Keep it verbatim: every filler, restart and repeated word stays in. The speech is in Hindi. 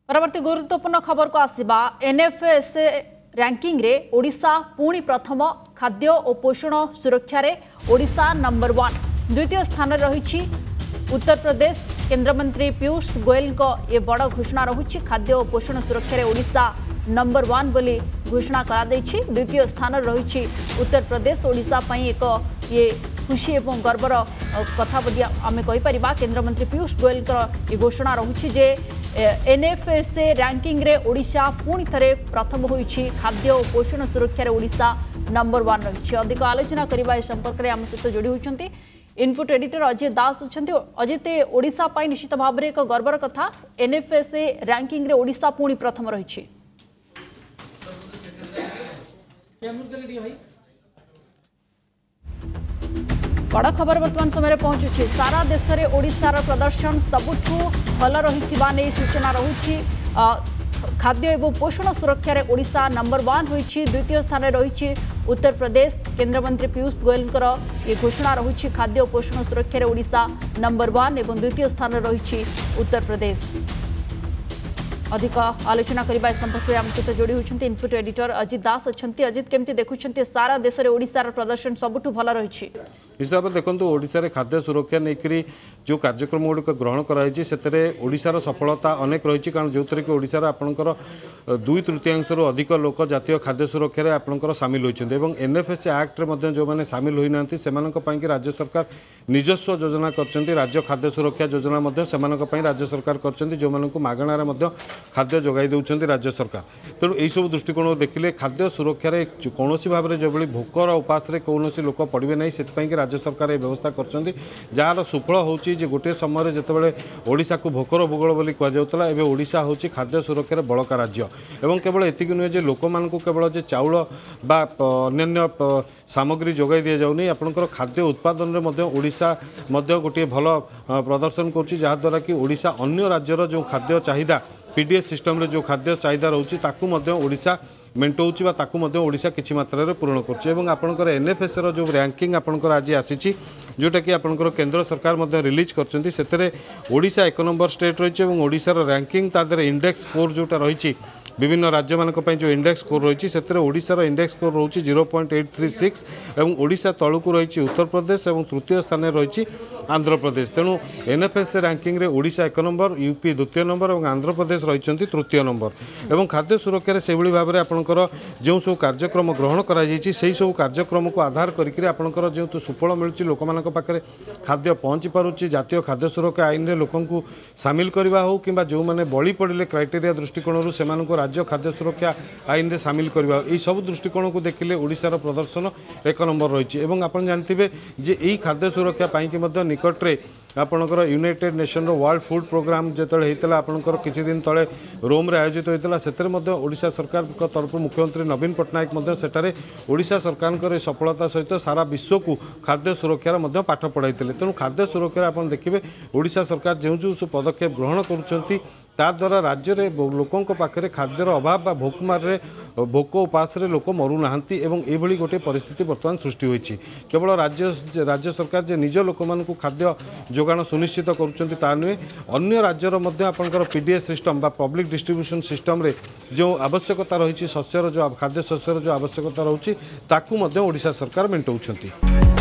परवर्ती गुरुत्वपूर्ण खबर को आसिबा एनएफएसए रैंकिंग रे ओडिशा पुणी प्रथम खाद्य और पोषण सुरक्षा रे ओडिशा नंबर वन द्वितीय स्थान रही उत्तर प्रदेश। केंद्र मंत्री पीयूष गोयल को ये बड़ घोषणा रही खाद्य और पोषण सुरक्षा रे ओडिशा नंबर वन बोली घोषणा करा देछि। द्वितीय स्थान रही उत्तर प्रदेश। ओडिशा पई एक ये खुशी एवं गर्वर कथा बोली आम कहीपर। केंद्र मंत्री पीयूष गोयल ये घोषणा रही जे एनएफएसए रैंकिंग रे ओडिशा पुणी थे प्रथम होइछि खाद्य और पोषण सुरक्षा रे ओडिशा नंबर वन रही। अधिक आलोचना करने संपर्क में आम सहित जोड़ी होती इनपुट एडिटर अजित दास अच्छा। अजित ओडिशा पाई निश्चित भाव में एक गर्वर कथा एनएफएसए रैंकिंग रे ओडिशा पुणी प्रथम रही। बड़ खबर वर्तमान समय पहुंचुछि। सारा देश में ओडिशार प्रदर्शन सबुठू भल रही सूचना रही। खाद्य एवं पोषण सुरक्षा रे ओडिशा नंबर वन होइछि। द्वितीय स्थान रही उत्तर प्रदेश। केंद्र मंत्री पीयूष गोयल ये घोषणा रही खाद्य और पोषण सुरक्षा रे ओडिशा नंबर वन एवं द्वितीय स्थान रही उत्तर प्रदेश। अधिक आलोचना करने संपर्क में आम सहित जोड़ी होती इनपुट एडिटर अजित दास अच्छा। अजित केमती देखुं सारा देश में ओडिशार प्रदर्शन सबुठू भल रही? निश्चित भाव देखो ओडिशा खाद्य सुरक्षा नहीं जो कार्यक्रम गुड़िक ग्रहण कराई ओडिशार सफलता अनेक रही। कारण जो थी कि ओडिशार आपणकर दुई तृतीयांश अधिक लोक जातीय खाद्य सुरक्षा आपणकर सामिल होती। एनएफएसए एक्ट रे जो मैंने सामिल होना से राज्य सरकार निजस्व योजना कर राज्य खाद्य सुरक्षा योजना से राज्य सरकार कर जो मागणार खाद्य जगाई दौरान राज्य सरकार। तेणु यही सब दृष्टिकोण देखिले खाद्य सुरक्षा कौन भाव में जो भोकर उपास कौन लोक पड़े ना से राज्य सरकार ये व्यवस्था कर जार सुफल होची जे गोटे समय जितेबाला ओडिशा को भोकर भूगोल बोली कहुला एवं ओडिशा होची खाद्य सुरक्षा बड़का राज्य। एवं केवल एतिक नुहे जे लोक मानकु केवल जे चाउल बा अन्य सामग्री जोगाई दि जाउनी आपनकर खाद्य उत्पादन रे मध्य ओडिशा मध्य गोटे भल प्रदर्शन करुच्ची जहाद्वारा कि ओडिशा अन्य राज्यर जो खाद्य चाहिदा पीडीएस सिस्टम रे जो खाद्य चाहिदा रोची ताकू मध्य ओडिशा मेंटोची बा ताकू मध्य ओडिशा किछि मात्रा रे पूर्ण करछि। एवं आपनकर एनएफएस रो जो रैंकिंग आपनकर आज आसीछि जोटा कि आपनकर केंद्र सरकार मध्य रिलीज करछन्ती सेतरे ओडिशा एक नंबर स्टेट रहिछि एवं ओडिशा रो रैंकिंग तादर इंडेक्स स्कोर जोटा रहिछि विभिन्न राज्य मानक पई जो इंडेक्स स्कोर रही है ओडिशार इंडेक्स स्कोर रोची zero point eight three six एवं ओडिशा तलुक रही उत्तर प्रदेश एवं तृतीय स्थान रही आंध्र प्रदेश। तेणु एनएफएसए रैंकिंग रे ओडिशा एक नंबर यूपी द्वितीय नंबर और आंध्र प्रदेश रही तृतीय नंबर। एवं खाद्य सुरक्षा से भाव में आपंकर जो सब कार्यक्रम ग्रहण कर सब कार्यक्रम को आधार करके आपंकर जो सुफल मिलूँ लोक मान पाखे खाद्य पहुँची पारुची जातीय खाद्य सुरक्षा आईन में लोक सामिल करवा हो कि जो मैंने बड़ी पड़े क्राइटेरिया दृष्टिकोण से राज्य खाद्य सुरक्षा आईन में सामिल करवा यही सब दृष्टिकोण को देखिले ओडिशार प्रदर्शन एक नंबर रही। एवं आप जानते जे यही खाद्य सुरक्षा पाई निकट में आपणकर United Nation World Food Programme जिते होता आपणकर किछि दिन तले रोम रे आयोजित होता से ओडिशा सरकार तरफ मुख्यमंत्री नवीन पट्टनायक सेठारे ओडिशा सरकार सफलता सहित सारा विश्व को खाद्य सुरक्षार पाठ पढ़ाई। तेणु खाद्य सुरक्षा आप देखिए ओडिशा सरकार जो जो पदक्षेप ग्रहण करुँच ताद्वारा राज्य में लोकों पाखे खाद्यर अभाव बा भोकमार भोक उपास लोक मरु नाहांती एवं एभली गोटे परिस्थिति वर्तमान सृष्टि होईछि। केवल राज्य राज्य सरकार जे निज लोक मानकु खाद्य जोगाण सुनिश्चित करुँच ता नुहे अन्य राज्यर मध्य आपनकर पीडीएस सिस्टम बा पब्लिक डिस्ट्रीब्यूशन सिस्टम रे जो आवश्यकता रही शस्यर जो खाद्य शस्यर जो आवश्यकता रही ताकू मध्य ओडिशा सरकार मेंटौछंती।